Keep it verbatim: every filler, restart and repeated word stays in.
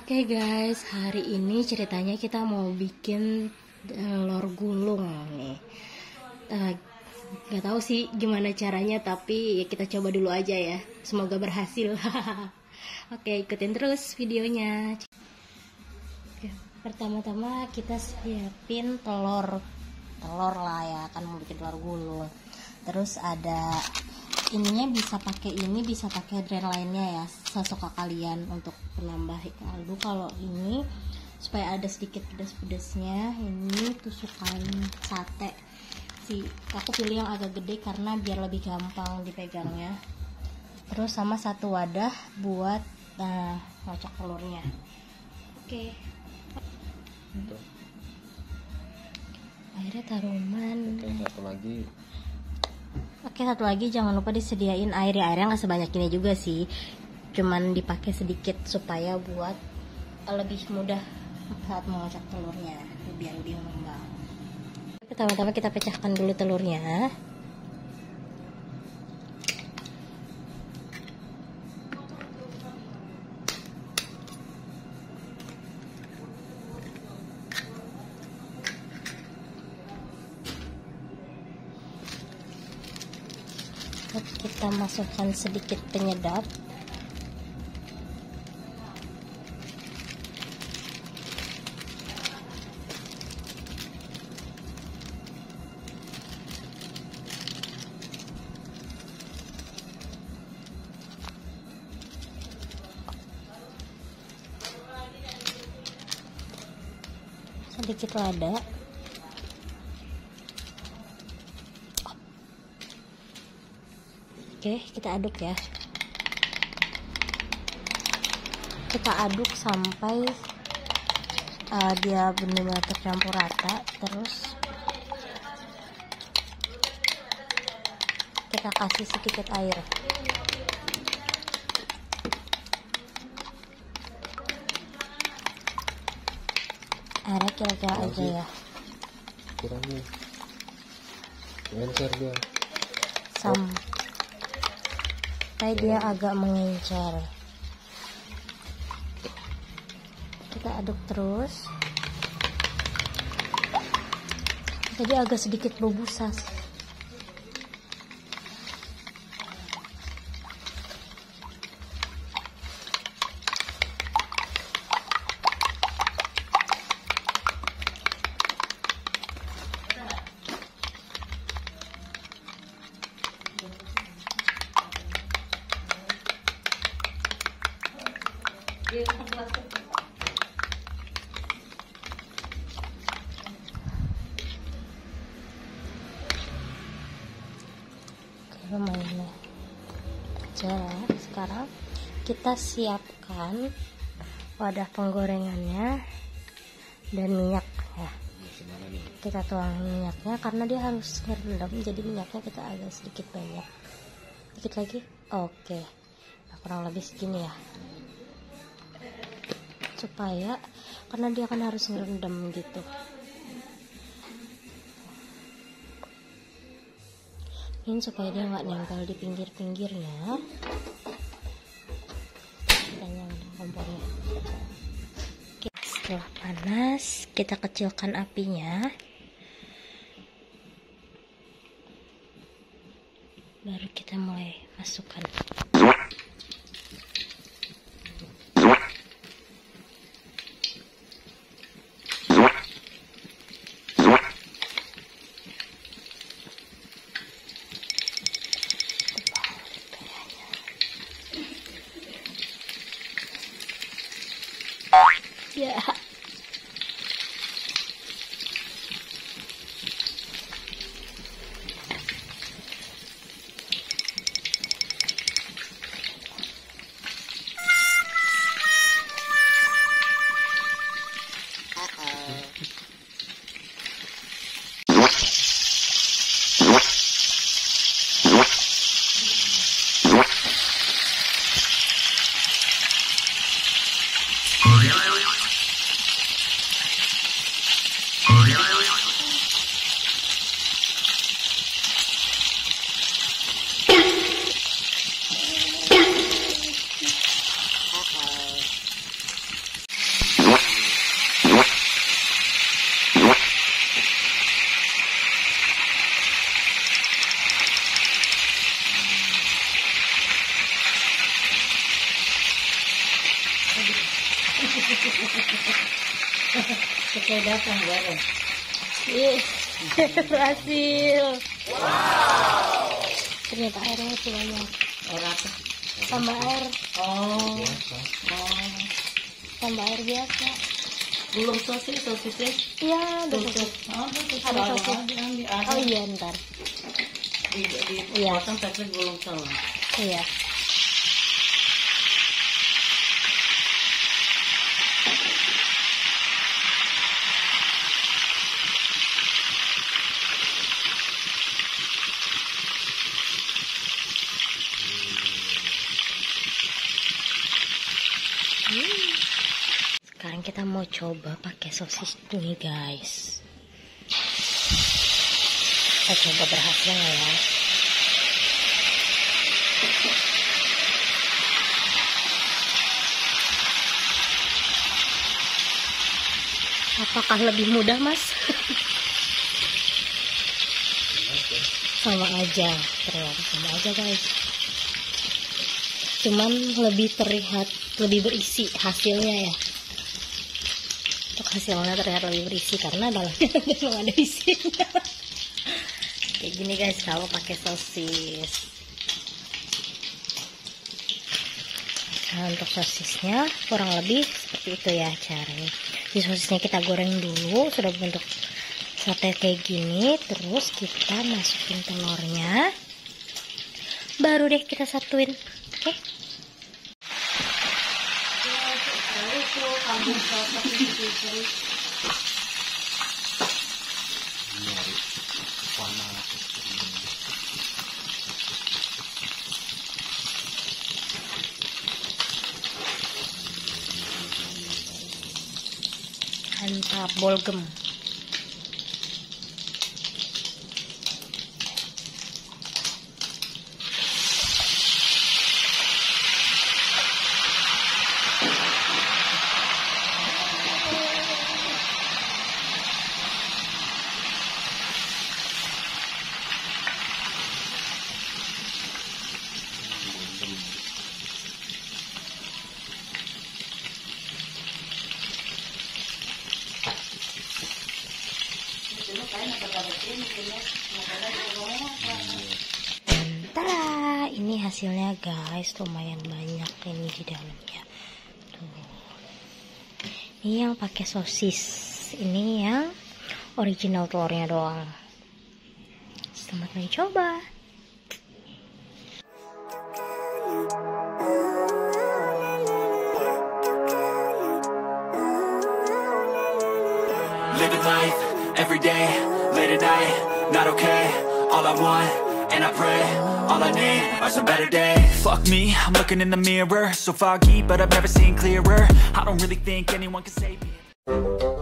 Oke guys, hari ini ceritanya kita mau bikin telur gulung nih. Uh, gak tahu sih gimana caranya, tapi ya kita coba dulu aja ya. Semoga berhasil. Oke, ikutin terus videonya. Oke, pertama-tama kita siapin telur, telur lah ya, kan mau bikin telur gulung. Terus ada ininya, bisa pakai ini, bisa pakai brand lainnya ya, sesuka kalian untuk penambah kaldu. Kalau ini supaya ada sedikit pedas-pedasnya, ini tusukan sate sih, aku pilih yang agak gede karena biar lebih gampang dipegangnya. Terus sama satu wadah buat nah ngocok telurnya. Oke, airnya taruman. Oke, satu lagi. Oke, satu lagi jangan lupa disediain air ya. Airnya nggak sebanyak ini juga sih, cuman dipakai sedikit supaya buat lebih mudah saat mengocok telurnya, biar lebih mengembang. Pertama-tama kita pecahkan dulu telurnya. Kita masukkan sedikit penyedap. Sedikit lada. Oke, kita aduk ya. Kita aduk sampai uh, dia benar-benar tercampur rata. Terus kita kasih sedikit air. Airnya kira-kira aja ya. Kurangnya. Mengencer dia. Sampai sampai dia agak mengencer. Kita aduk terus. Jadi agak sedikit bau busa. Lumayan aja. Sekarang kita siapkan wadah penggorengannya dan minyak ya. Kita tuang minyaknya karena dia harus ngerendam, jadi minyaknya kita agak sedikit banyak. Dikit lagi. Oke, nah, kurang lebih segini ya, supaya karena dia kan harus ngerendam gitu. Ini supaya dia nggak nempel di pinggir-pinggirnya. Kita nyalain kompornya. Oke, setelah panas kita kecilkan apinya, baru kita mulai masukkan. Ya. Potong bareng. Ih, berhasil. Wow. Ternyata airnya itu banyak. Air apa? Tambah air, Oh. Biasa. Oh. tambah air biasa. Belum sosis, sosisnya. Iya, udah Tutup. tutup. Oh, tutup. Ada Ada sosis. aja, ambil ada. Oh iya, ntar. Di, di Iya. potong tapi belum salah. Iya. Hmm. Sekarang kita mau coba pakai sosis ini, guys. Kita coba berhasil nggak ya? Apakah lebih mudah, Mas? Sama aja, ternyata sama aja, guys. Cuman lebih terlihat lebih berisi hasilnya ya. Untuk hasilnya terlihat lebih berisi karena dalamnya memang ada isinya. Kayak gini guys kalau pakai sosis. Nah, untuk sosisnya kurang lebih seperti itu ya caranya. Di sosisnya kita goreng dulu sudah bentuk sate kayak gini, terus kita masukin telurnya, baru deh kita satuin. Oke. Okay? Mantap, bolgem. Tada, ini hasilnya guys, lumayan banyak ini di dalamnya. Tuh. Ini yang pakai sosis, ini yang original telurnya doang. Selamat mencoba. Living life, every day, late at night, not okay. All I want, and I pray, all I need are some better days. Fuck me, I'm looking in the mirror, so foggy, but I've never seen clearer. I don't really think anyone can save me.